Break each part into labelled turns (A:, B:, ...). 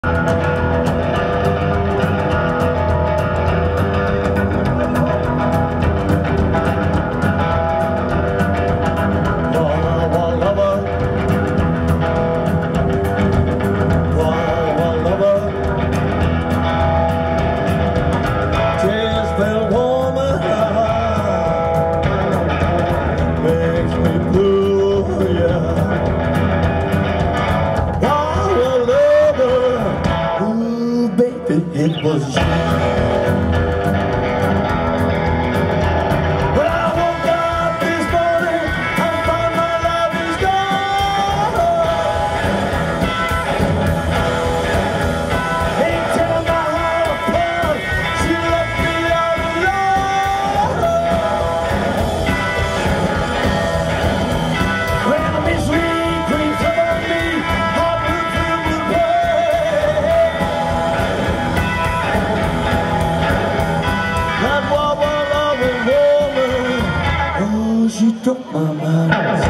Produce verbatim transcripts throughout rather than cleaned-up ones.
A: It was you. But I woke up this morning and found my love is gone. Ain't tell my heart apart, she left me all alone. When misery creeps upon me, heart will fill with pain. She took my mind.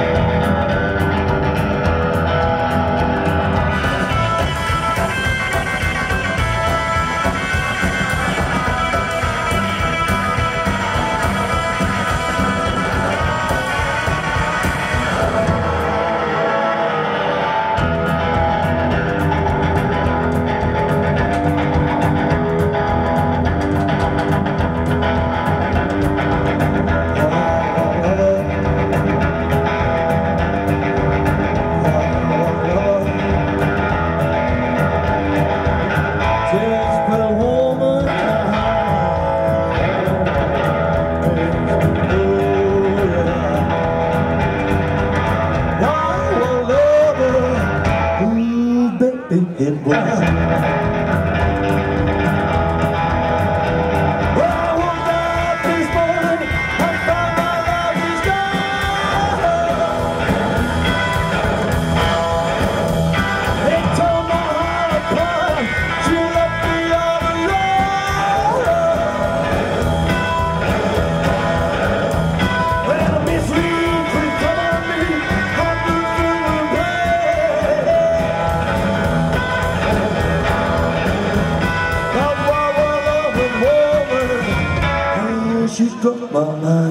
A: It was. Well, I woke up this morning and found my love is gone. They tore my heart apart, she left me all alone. When misery creeps upon me, heart will fill with pain. She struck my mind.